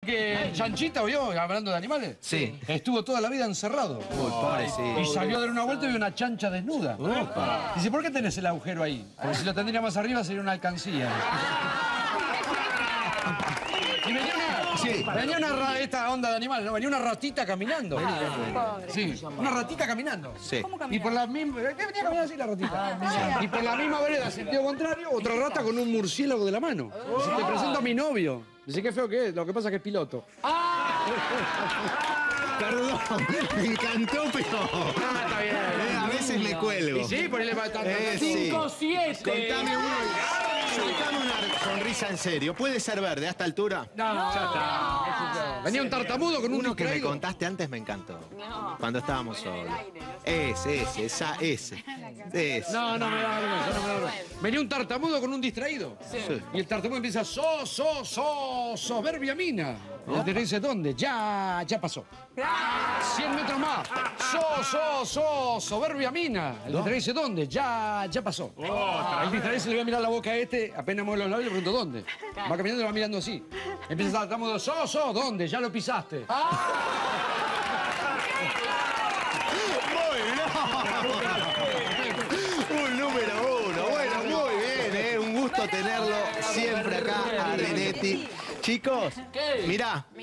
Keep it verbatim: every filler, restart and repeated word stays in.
Que Chanchita, ¿oyó? Hablando de animales. Sí. Estuvo toda la vida encerrado. Uy, pobre, sí. Y salió a dar una vuelta y vio una chancha desnuda. Opa. Dice, ¿por qué tenés el agujero ahí? Porque si lo tendría más arriba sería una alcancía. Y venía una, sí, venía una ra- esta onda de animales, ¿no? Venía una ratita caminando. Ah, Sí, una ratita caminando. Sí. ¿Cómo Y caminaba? por la misma... ¿Qué venía caminando así la ratita? Y por la misma vereda, sentido contrario, otra rata con un murciélago de la mano. Dice, te presento a mi novio. Dice, qué feo que es, lo que pasa es que es piloto. Perdón, me encantó, pero... Ah, está bien. Eh, a veces me cuelgo. Y sí, por ahí le va a estar... Eh, sí. cinco siete. Contame uno. Sacame una sonrisa en serio. ¿Puede ser verde a esta altura? No, ya está. Venía un tartamudo con un Uno que me distraído. contaste antes me encantó. No. Cuando estábamos solos. Ese, ese, esa, ese. Ese. No, no me da vergüenza, no me da vergüenza. Venía un tartamudo con un distraído. Sí. Y el tartamudo empieza, so, so, so, soberbia mina. Y el te dice, ¿dónde? Ya, ya pasó. Cien metros más. So, so, so, soberbia mina. El te dice, ¿dónde? Ya, ya pasó. El distraído se le va a mirar la boca a este, apenas mueve los labios y le pregunto, ¿dónde? Va caminando y lo va mirando así. Empieza el tartamudo, so, so, ¿dónde? Ya lo pisaste. Un número uno. Bueno, muy bien, ¿eh? Un gusto tenerlo siempre acá a Renetti. Chicos, mirá,